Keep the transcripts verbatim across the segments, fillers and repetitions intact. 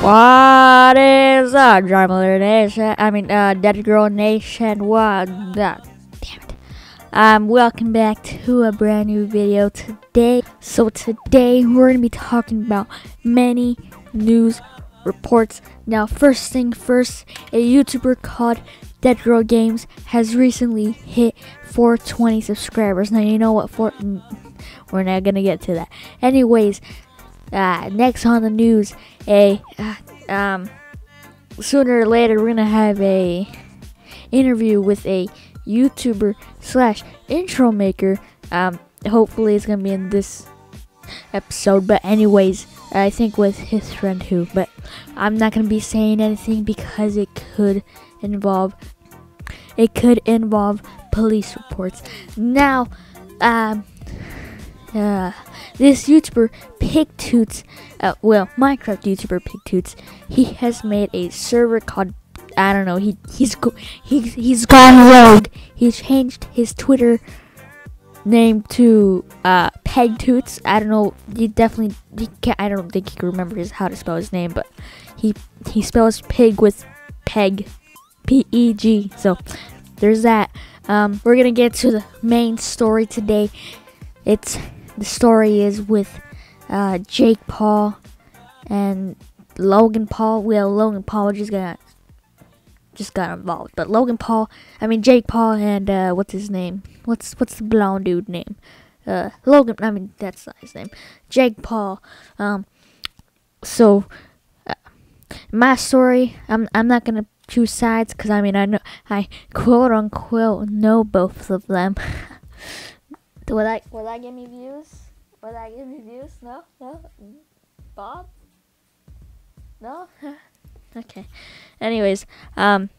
What is up, Drummer Nation? I mean, uh, Dead Girl Nation. What? Uh, damn it. Um, welcome back to a brand new video today. So today we're gonna be talking about many news reports. Now, first thing first, a YouTuber called Dead Girl Games has recently hit four twenty subscribers. Now, you know what? For we're not gonna get to that. Anyways. Uh, next on the news, a uh, um, sooner or later we're gonna have a interview with a YouTuber slash intro maker. Um, hopefully it's gonna be in this episode. But anyways, I think with his friend who. But I'm not gonna be saying anything because it could involve it could involve police reports. Now, um. Uh, this YouTuber PigToots, uh, well, Minecraft YouTuber PigToots, he has made a server called, I don't know, he he's go, he's he's gone rogue. He changed his Twitter name to uh PigToots. I don't know. He definitely he can't. I don't think he can remember his how to spell his name, but he he spells pig with peg, P E G. So there's that. Um, we're gonna get to the main story today. It's The story is with uh, Jake Paul and Logan Paul. Well, Logan Paul just got just got involved, but Logan Paul, I mean Jake Paul and uh, what's his name? What's what's the blonde dude name? Uh, Logan. I mean that's not his name. Jake Paul. Um. So, uh, my story. I'm I'm not gonna choose sides because I mean I know I quote unquote know both of them. Will that, will that give me views? Will that give me views? No? No? Bob? No? Okay. Anyways, um,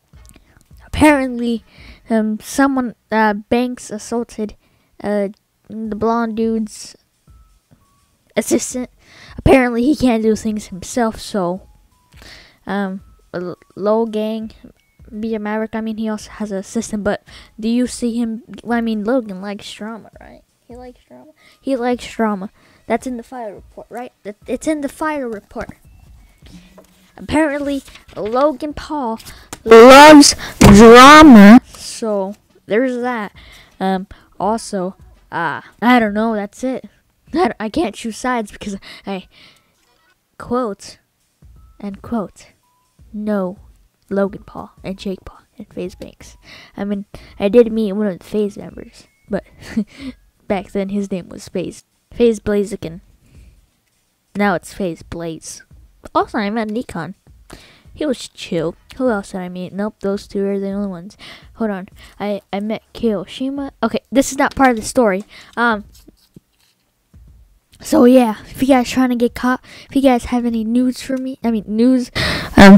apparently, um, someone, uh, Banks assaulted, uh, the blonde dude's assistant. Apparently, he can't do things himself, so, um, Logan, be a maverick. I mean, he also has an assistant, but do you see him? Well, I mean, Logan likes drama, right? He likes drama. He likes drama. That's in the fire report, right? It's in the fire report. Apparently, Logan Paul loves drama. So there's that. Um. Also, uh, I don't know. That's it. I, I can't choose sides because I quote and quote no. Logan Paul and Jake Paul and FaZe Banks. I mean, I did meet one of the FaZe members, but back then his name was FaZe. FaZe Blaziken. Now it's FaZe Blaze. Also, I met Nikon. He was chill. Who else did I meet? Nope, those two are the only ones. Hold on. I, I met Kiyoshima. Okay, this is not part of the story. Um, So yeah, if you guys trying to get caught, if you guys have any news for me, I mean news, um,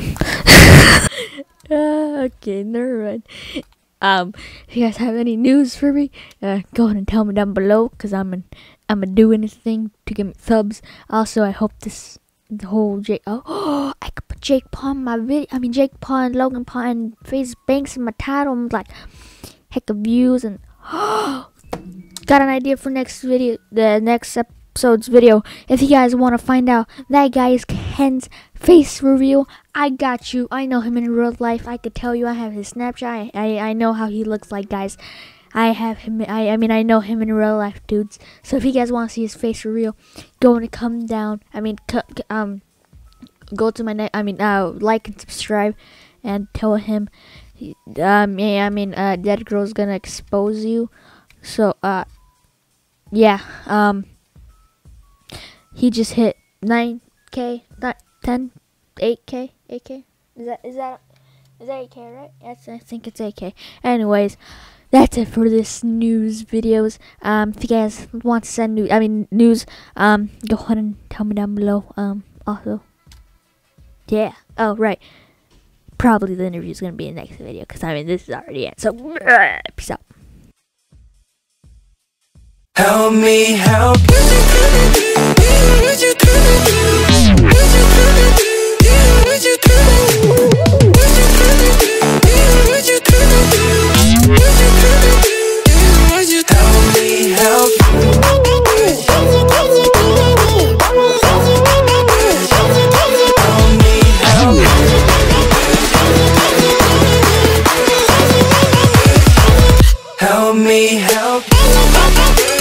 uh, okay, never mind. Um, if you guys have any news for me, uh, go ahead and tell me down below, cause I'm an, I'm gonna do anything to get me subs. Also, I hope this the whole Jake, oh, oh I could put Jake Paul in my video. I mean Jake Paul and Logan Paul and FaZe Banks in my title. I'm like, heck of views and oh, got an idea for next video, the next episode. Episode's video. If you guys want to find out that guy is Ken's face reveal, I got you. I know him in real life. I could tell you. I have his Snapchat. I I, I know how he looks like, guys. I have him. I I mean I know him in real life, dudes. So if you guys want to see his face reveal, go and come down. I mean um go to my net. I mean uh like and subscribe and tell him. Um yeah, I mean uh Dead Girl's gonna expose you. So uh yeah um. He just hit nine K, ten, eight K, eight K. Is that is that is that eight K, right? Yes, I think it's eight K. Anyways, that's it for this news videos. Um, if you guys want to send news, I mean news, um, go ahead and tell me down below. Um, also, yeah. Oh, right. Probably the interview is gonna be in the next video because I mean this is already it. So, peace out. Help me help you. help.